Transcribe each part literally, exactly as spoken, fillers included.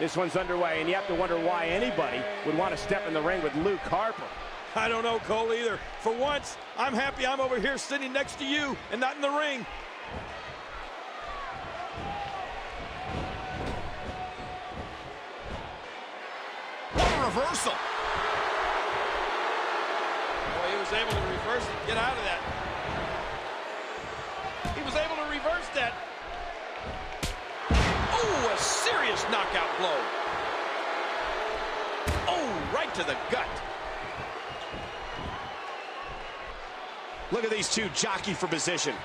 This one's underway, and you have to wonder why anybody would want to step in the ring with Luke Harper. I don't know, Cole, either. For once, I'm happy I'm over here sitting next to you and not in the ring. What a reversal. Boy, he was able to reverse it. Get out of that. He was able to reverse that. Oh, a serious knockout blow. Oh, right to the gut. Look at these two jockey for position.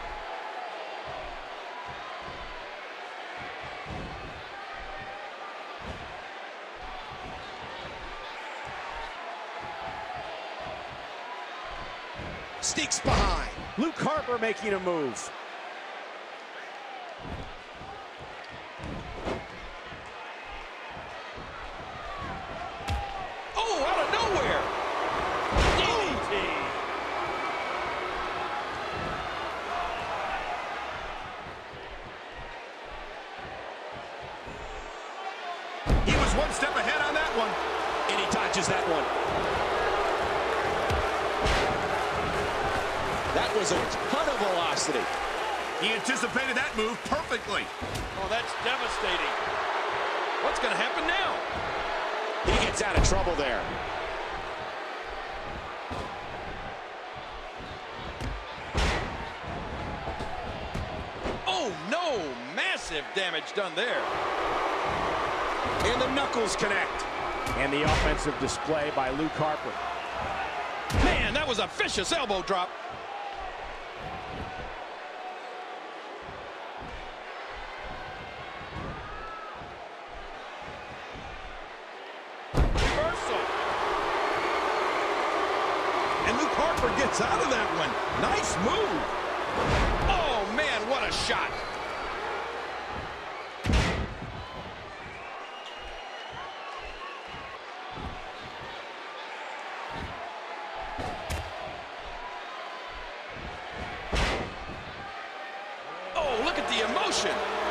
Sneaks behind. Luke Harper making a move. Oh, out of nowhere. D D T. He was one step ahead on that one. And he dodges that one. That was a ton of velocity. He anticipated that move perfectly. Oh, that's devastating. What's going to happen now? He gets out of trouble there. Oh, no. Massive damage done there. And the knuckles connect. And the offensive display by Luke Harper. Man, that was a vicious elbow drop. Gets out of that one. Nice move. Oh, man, what a shot. Oh, look at the emotion.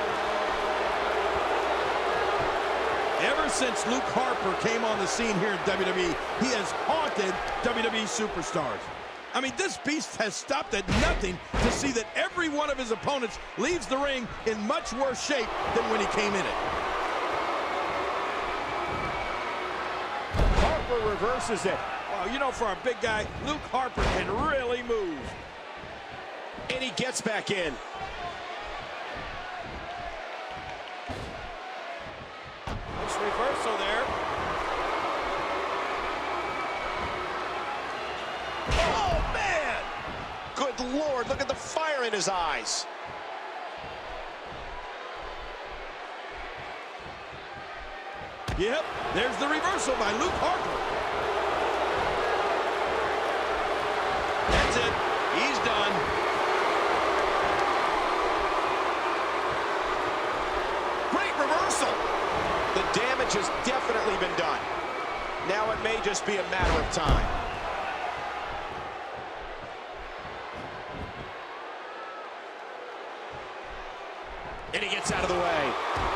Ever since Luke Harper came on the scene here in W W E, he has haunted W W E superstars. I mean, this beast has stopped at nothing to see that every one of his opponents leaves the ring in much worse shape than when he came in it. Harper reverses it. Wow, you know, for a big guy, Luke Harper can really move. And he gets back in. Nice reversal there. Good Lord, look at the fire in his eyes. Yep, there's the reversal by Luke Harper. That's it. He's done. Great reversal. The damage has definitely been done. Now it may just be a matter of time. And he gets out of the way.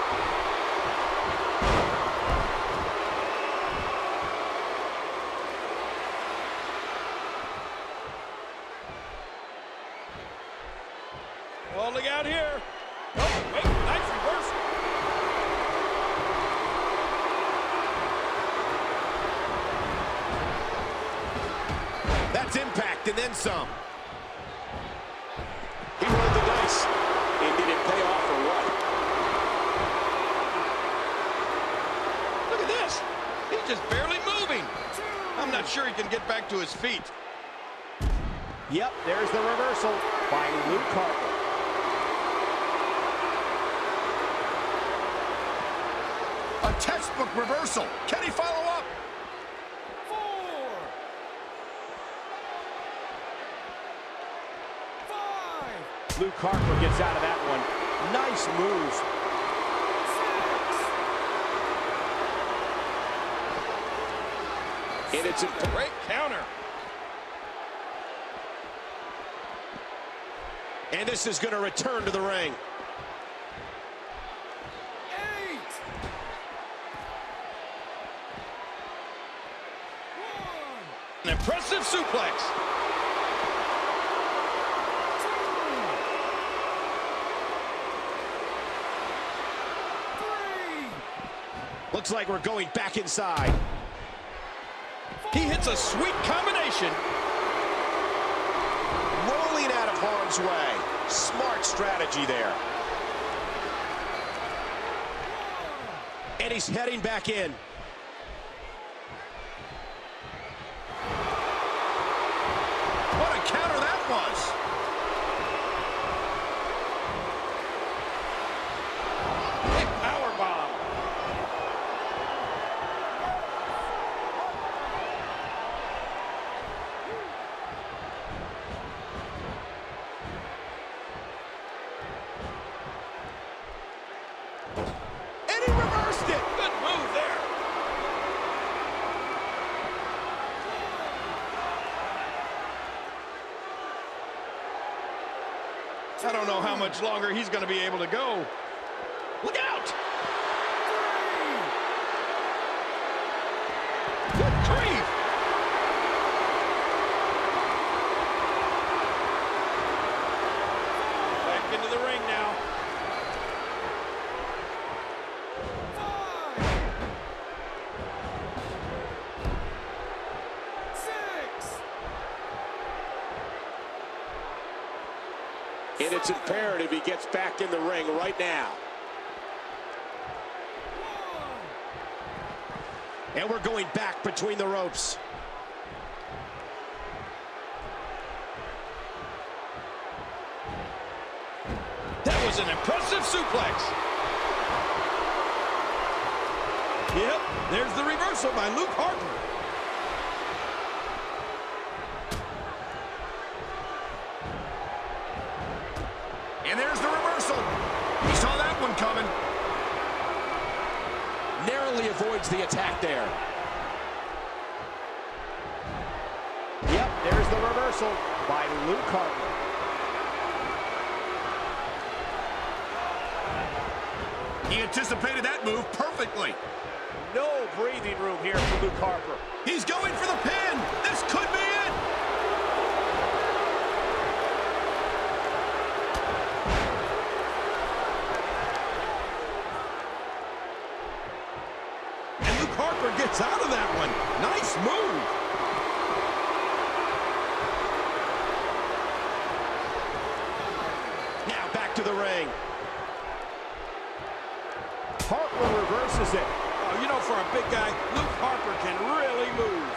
Oh, look out here. Oh, wait, nice reversal. That's impact and then some. He rolled the dice. And did it pay off or what? Look at this. He's just barely moving. I'm not sure he can get back to his feet. Yep, there's the reversal by Luke Harper. A textbook reversal. Can he follow up? Four. Five. Luke Harper gets out of that one. Nice move. Six. And it's a great counter. And this is going to return to the ring. Eight. impressive suplex. Looks like we're going back inside. He hits a sweet combination. Rolling out of harm's way. Smart strategy there. And he's heading back in. What a counter that was. Big power bomb. And he reversed it. Good move there. I don't know how much longer he's going to be able to go. Look out! Good grief! Back into the ring now. And it's imperative he gets back in the ring right now. And we're going back between the ropes. That was an impressive suplex. Yep, there's the reversal by Luke Harper. And there's the reversal. He saw that one coming. Narrowly avoids the attack there. Yep, there's the reversal by Luke Harper. He anticipated that move perfectly. No breathing room here for Luke Harper. He's going for the pin. This could be it. And Luke Harper gets out of that one. Nice move. Now back to the ring. Harper reverses it. Oh, you know, for a big guy, Luke Harper can really move.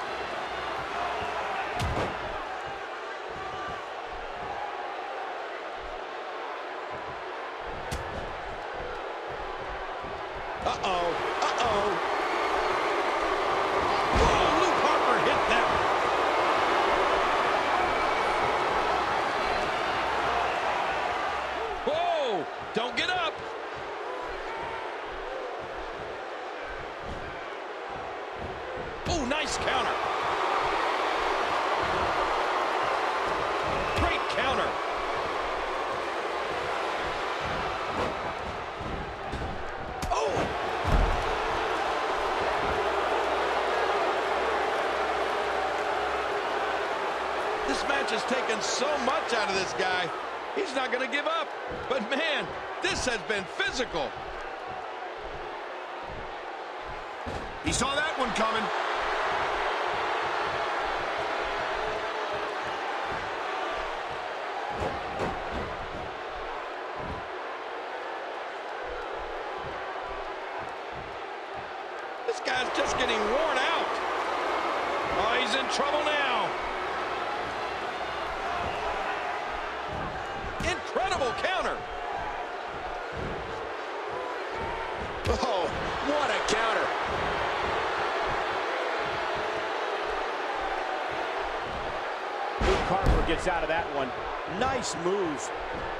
Uh-oh, uh-oh. Whoa, Luke Harper hit that. Whoa, don't get up. Oh, nice counter. Great counter. Oh! This match has taken so much out of this guy. He's not going to give up. But man, this has been physical. He saw that one coming. This guy's just getting worn out. Oh, he's in trouble now. Incredible counter. Oh, what a counter. Luke Harper gets out of that one. Nice move.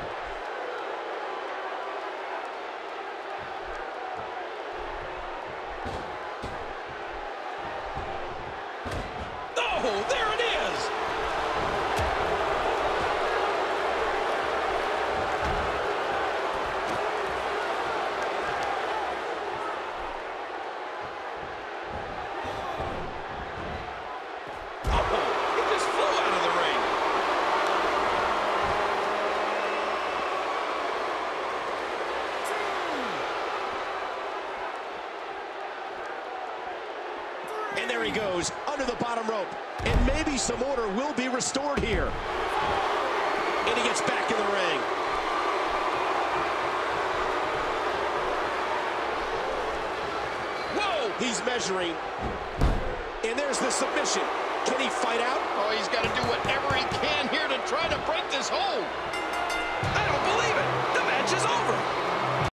Oh, there it is. he goes, under the bottom rope. And maybe some order will be restored here. And he gets back in the ring. Whoa! He's measuring. And there's the submission. Can he fight out? Oh, he's got to do whatever he can here to try to break this hold. I don't believe it. The match is over.